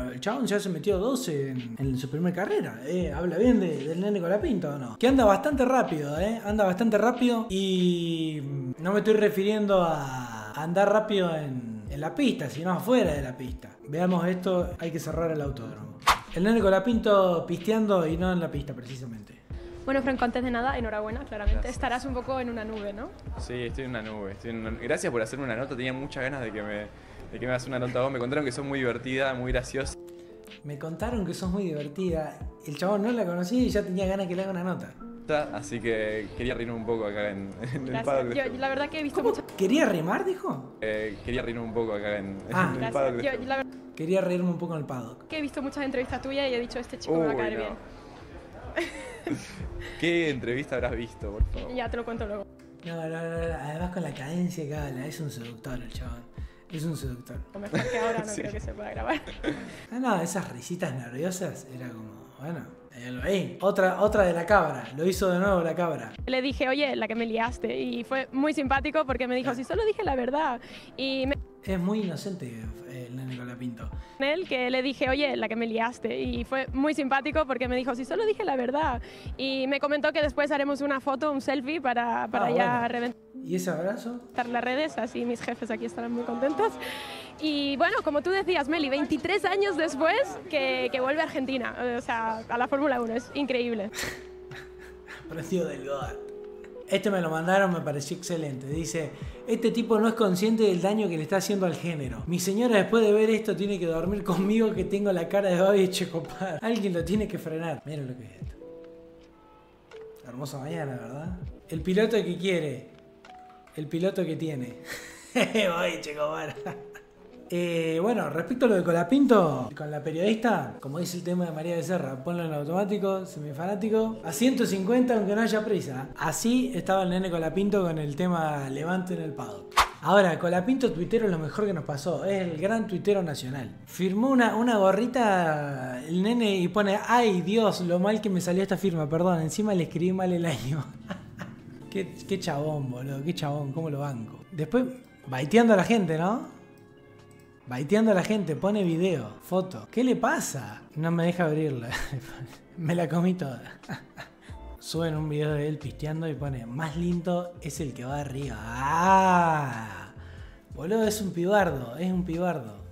pero el chabón ya se metió 12 en su primera carrera. Habla bien del Nene Colapinto, ¿o no? Que anda bastante rápido, anda bastante rápido. Y no me estoy refiriendo a andar rápido en la pista, sino afuera de la pista. Veamos esto, hay que cerrar el autódromo. El Nene Colapinto pisteando y no en la pista, precisamente. Bueno, Franco, antes de nada, enhorabuena, claramente. Gracias. Estarás un poco en una nube, ¿no? Sí, estoy en una nube. Gracias por hacerme una nota, tenía muchas ganas de que me hagas una nota vos. Me contaron que sos muy divertida, muy graciosa. Me contaron que sos muy divertida. El chabón no la conocía y ya tenía ganas que le haga una nota. Así que quería reírme un poco acá en el paddock. Yo, la verdad que he visto mucho... ¿Quería rimar, dijo? Quería reírme un poco acá en el paddock. Gracias. Yo, la verdad Quería reírme un poco en el paddock. que he visto muchas entrevistas tuyas y he dicho, este chico me va a caer no. bien. ¿Qué entrevista habrás visto, por favor? Ya te lo cuento luego. No, además con la cadencia que habla, es un seductor el chabón. Es un seductor. O mejor que ahora no Sí. creo que se pueda grabar. No, esas risitas nerviosas era como, bueno, ahí. Otra de la cabra, lo hizo de nuevo la cabra. Le dije, oye, la que me liaste. Y fue muy simpático porque me dijo, si solo dije la verdad. Y Es muy inocente el Nene Colapinto. él que le dije, oye, la que me liaste. Y fue muy simpático porque me dijo, si solo dije la verdad. Y me comentó que después haremos una foto, un selfie para ya bueno. reventar ¿Y ese abrazo? las redes, así mis jefes aquí estarán muy contentos. Y bueno, como tú decías, Meli, 23 años después que vuelve a Argentina, o sea, a la Fórmula 1, es increíble. Precio del God. Este me lo mandaron, me pareció excelente. Dice, este tipo no es consciente del daño que le está haciendo al género. Mi señora después de ver esto tiene que dormir conmigo que tengo la cara de Babi Checopar. Alguien lo tiene que frenar. Miren lo que es esto. Hermosa mañana, ¿verdad? El piloto que quiere. El piloto que tiene. Babi Checopar. Bueno, respecto a lo de Colapinto, con la periodista, como dice el tema de María Becerra, ponlo en automático, semifanático, a 150 aunque no haya prisa. Así estaba el Nene Colapinto con el tema Levante en el paddock. Ahora, Colapinto tuitero es lo mejor que nos pasó, es el gran tuitero nacional. Firmó una gorrita el nene y pone, ay Dios, lo mal que me salió esta firma, perdón, encima le escribí mal el año. Qué chabón, boludo, qué chabón, cómo lo banco. Después, baiteando a la gente, ¿no? Baiteando a la gente, pone video, foto. ¿Qué le pasa? No me deja abrirla. Me la comí toda. Suben un video de él pisteando y pone, más lindo es el que va arriba. ¡Ah! Boludo, es un pibardo, es un pibardo.